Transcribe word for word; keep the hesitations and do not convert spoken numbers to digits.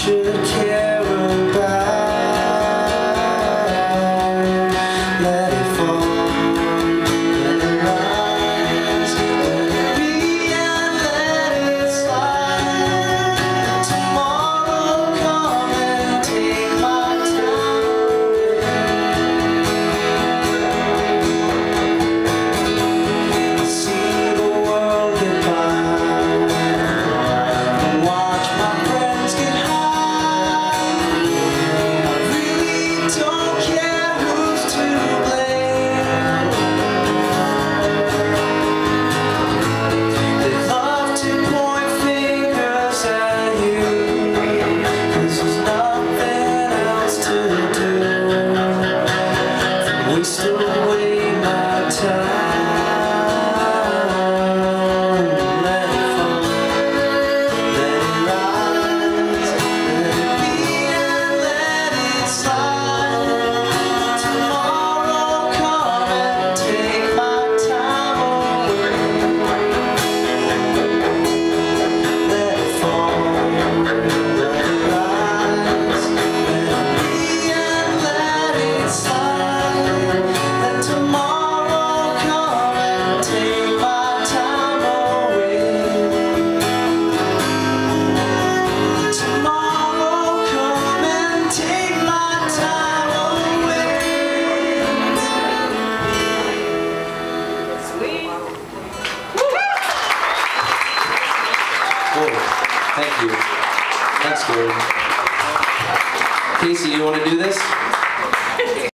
should care about. Let it fall, let it rise, let it be and let it slide. Tomorrow come and take my time away. See the world get by. Waste away my time. Let it fall, let it rise, let it be and let it slide. Tomorrow come and take my time away. Let it fall, let it rise, let it be and let it slide. Tomorrow come and take my time away. Tomorrow come and take my time away. Sweet. Whoa, thank you. Thanks, Gordon. Casey, you want to do this?